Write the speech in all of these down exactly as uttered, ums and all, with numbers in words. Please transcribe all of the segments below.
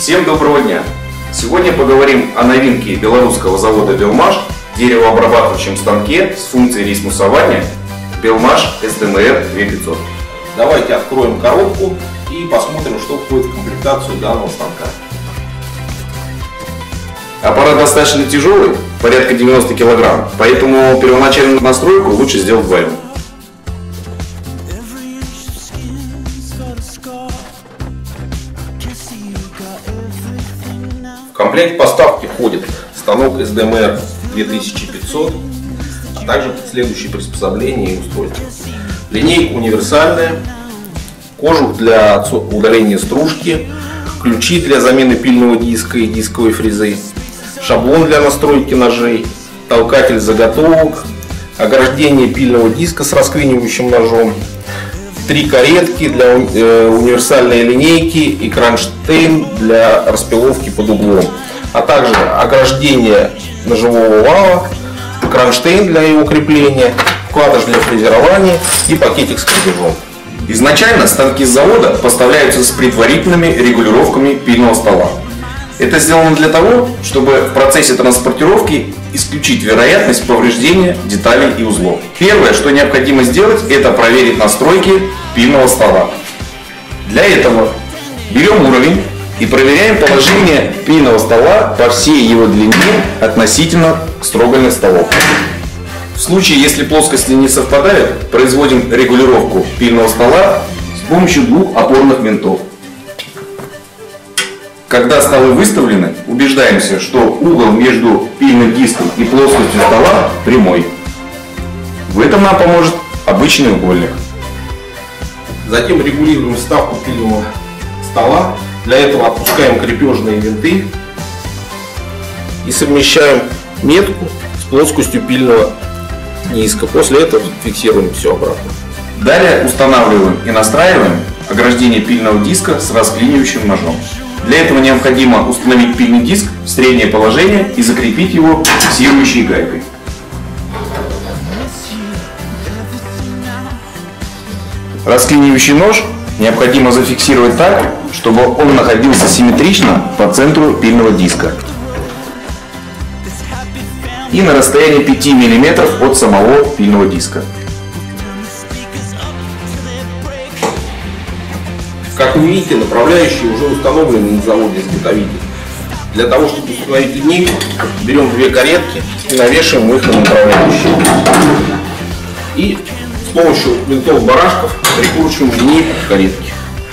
Всем доброго дня! Сегодня поговорим о новинке белорусского завода Белмаш деревообрабатывающем станке с функцией рейсмуссования Белмаш эс дэ эм эр две тысячи пятьсот. Давайте откроем коробку и посмотрим, что входит в комплектацию данного станка. Аппарат достаточно тяжелый, порядка девяноста килограмм, поэтому первоначальную настройку лучше сделать вдвоем. В комплект поставки входит станок эс дэ эм эр две тысячи пятьсот, а также следующие приспособления и устройства. Линейка универсальная, кожух для удаления стружки, ключи для замены пильного диска и дисковой фрезы, шаблон для настройки ножей, толкатель заготовок, ограждение пильного диска с расклинивающим ножом, три каретки для э, универсальной линейки и кронштейн для распиловки под углом, а также ограждение ножевого вала, кронштейн для его крепления, вкладыш для фрезерования и пакетик с крепежом. Изначально станки с завода поставляются с предварительными регулировками пильного стола. Это сделано для того, чтобы в процессе транспортировки исключить вероятность повреждения деталей и узлов. Первое, что необходимо сделать, это проверить настройки пильного стола. Для этого берем уровень и проверяем положение пильного стола по всей его длине относительно строганных столов. В случае, если плоскости не совпадают, производим регулировку пильного стола с помощью двух опорных винтов. Когда столы выставлены, убеждаемся, что угол между пильным диском и плоскостью стола прямой. В этом нам поможет обычный угольник. Затем регулируем вставку пильного стола. Для этого отпускаем крепежные винты и совмещаем метку с плоскостью пильного диска. После этого фиксируем все обратно. Далее устанавливаем и настраиваем ограждение пильного диска с расклинивающим ножом. Для этого необходимо установить пильный диск в среднее положение и закрепить его фиксирующей гайкой. Расклинивающий нож необходимо зафиксировать так, чтобы он находился симметрично по центру пильного диска и на расстоянии пяти миллиметров от самого пильного диска. Как вы видите, направляющие уже установлены на заводе изготовителя. Для того, чтобы установить линейку, берем две каретки и навешиваем их на направляющие. И с помощью винтов-барашков прикручиваем линейку к каретке.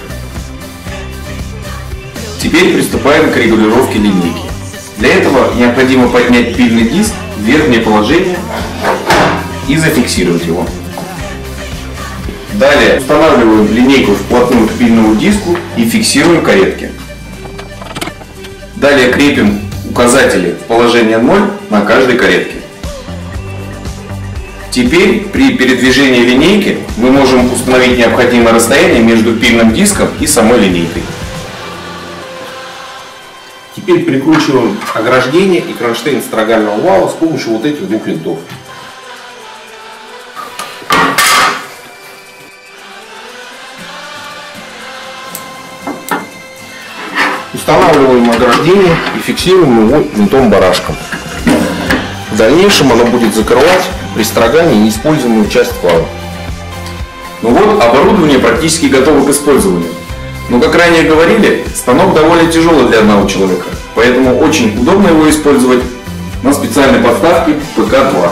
Теперь приступаем к регулировке линейки. Для этого необходимо поднять пильный диск в верхнее положение и зафиксировать его. Далее устанавливаем линейку вплотную к пильному диску и фиксируем каретки. Далее крепим указатели в положение ноль на каждой каретке. Теперь при передвижении линейки мы можем установить необходимое расстояние между пильным диском и самой линейкой. Теперь прикручиваем ограждение и кронштейн строгального вала с помощью вот этих двух винтов. Устанавливаем ограждение и фиксируем его винтом-барашком. В дальнейшем оно будет закрывать при строгании неиспользуемую часть вала. Ну вот, оборудование практически готово к использованию. Но, как ранее говорили, станок довольно тяжелый для одного человека, поэтому очень удобно его использовать на специальной подставке пэ ка два.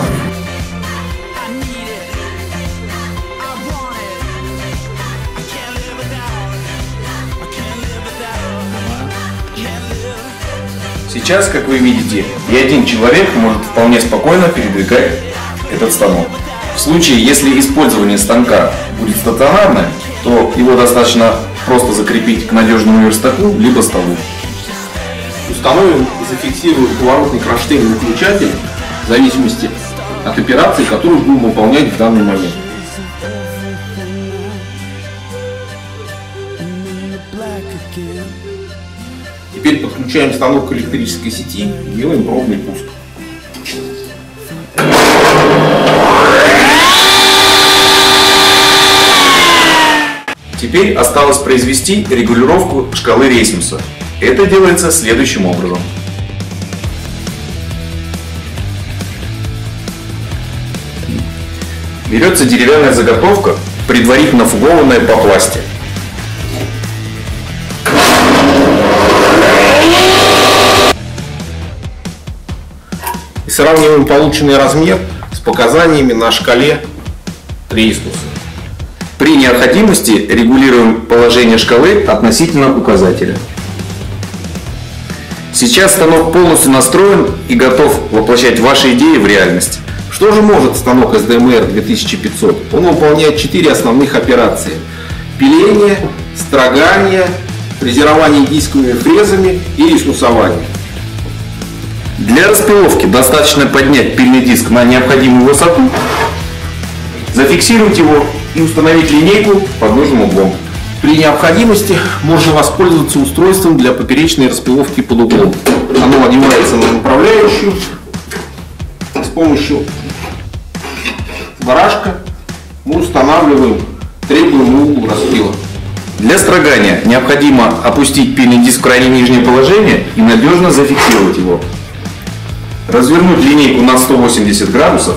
Сейчас, как вы видите, и один человек может вполне спокойно передвигать этот станок. В случае, если использование станка будет стационарное, то его достаточно просто закрепить к надежному верстаку либо столу. Установим и зафиксируем поворотный кронштейн выключатель в зависимости от операции, которую будем выполнять в данный момент. Теперь подключаем станок к электрической сети и делаем пробный пуск. Теперь осталось произвести регулировку шкалы Рейсмуса. Это делается следующим образом. Берется деревянная заготовка, предварительно фугованная по пласте. И сравниваем полученный размер с показаниями на шкале Рейстуса. При необходимости регулируем положение шкалы относительно указателя. Сейчас станок полностью настроен и готов воплощать ваши идеи в реальность. Что же может станок эс дэ эм эр две тысячи пятьсот? Он выполняет четыре основных операции: пиление, строгание, фрезерование дисковыми фрезами и ресмусование. Для распиловки достаточно поднять пильный диск на необходимую высоту, зафиксировать его и установить линейку под нужным углом. При необходимости можно воспользоваться устройством для поперечной распиловки под углом. Оно одевается на направляющую с помощью барашка. Мы устанавливаем требуемый угол распила. Для строгания необходимо опустить пильный диск в крайне нижнее положение и надежно зафиксировать его. Развернуть линейку на сто восемьдесят градусов.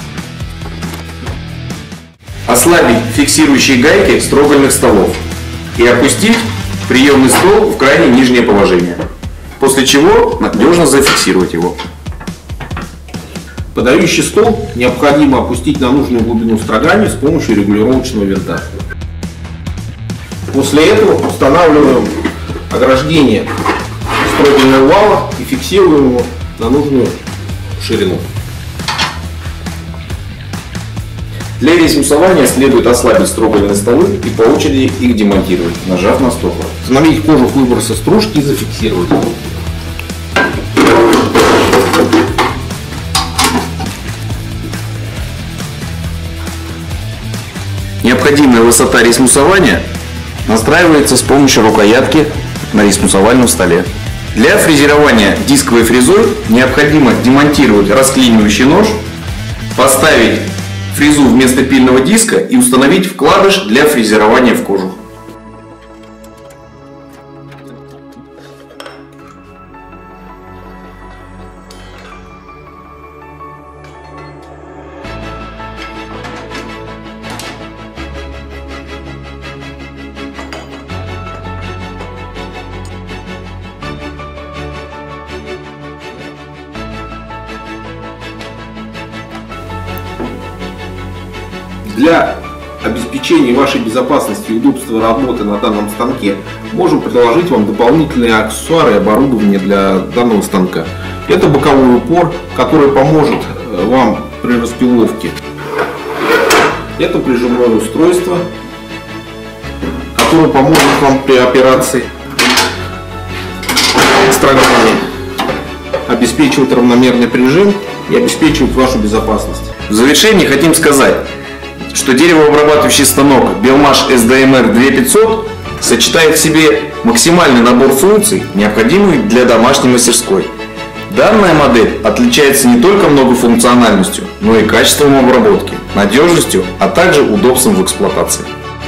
Ослабить фиксирующие гайки строгальных столов и опустить приемный стол в крайне нижнее положение, после чего надежно зафиксировать его. Подающий стол необходимо опустить на нужную глубину строгания с помощью регулировочного винта. После этого устанавливаем ограждение строгального вала и фиксируем его на нужную ширину. Для ресмусования следует ослабить строгальные столы и по очереди их демонтировать, нажав на стоп. Установить кожух выброса стружки и зафиксировать. Необходимая высота ресмусования настраивается с помощью рукоятки на ресмусовальном столе. Для фрезерования дисковой фрезой необходимо демонтировать расклинивающий нож, поставить фрезу вместо пильного диска и установить вкладыш для фрезерования в кожух. Для обеспечения вашей безопасности и удобства работы на данном станке можем предложить вам дополнительные аксессуары и оборудование для данного станка. Это боковой упор, который поможет вам при распиловке. Это прижимное устройство, которое поможет вам при операции строгания, обеспечивает равномерный прижим и обеспечивает вашу безопасность. В завершении хотим сказать, что деревообрабатывающий станок Belmash эс дэ эм эр две тысячи пятьсот сочетает в себе максимальный набор функций, необходимых для домашней мастерской. Данная модель отличается не только многофункциональностью, но и качеством обработки, надежностью, а также удобством в эксплуатации.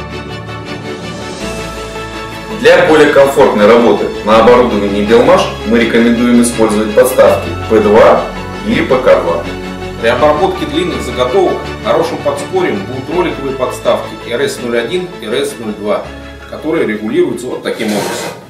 Для более комфортной работы на оборудовании Belmash мы рекомендуем использовать подставки пэ два или пэ ка два. При обработке длинных заготовок хорошим подспорьем будут роликовые подставки эр эс ноль один и эр эс ноль два, которые регулируются вот таким образом.